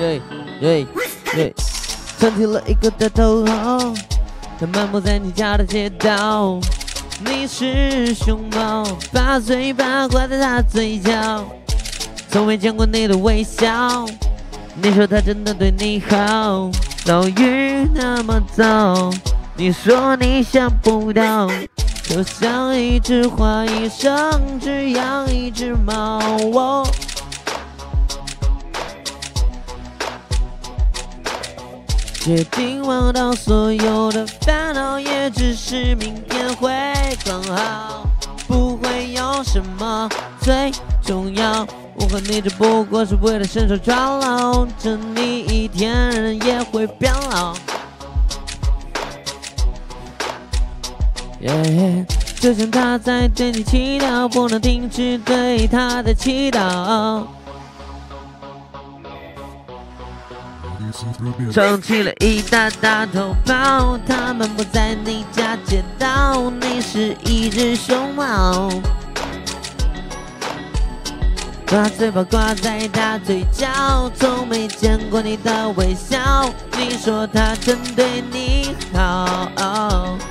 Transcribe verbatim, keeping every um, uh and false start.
对对对，曾剃了一个大头后，他漫步在你家的街道。你是熊猫，把嘴巴挂在他嘴角，从没见过你的微笑。你说他真的对你好，遭遇那么糟，你说你想不到，就像一只花一生只养一只猫。哦决定忘掉所有的烦恼，也只是明天会更好，不会有什么最重要。我和你只不过是为了伸手抓牢，这你一天人也会变老。Yeah, 就像他在对你祈祷，不能停止对他的祈祷。撑起了一大大头包，他们不在你家街道，你是一只熊猫，把嘴巴挂在他嘴角，从没见过你的微笑，你说他真对你好。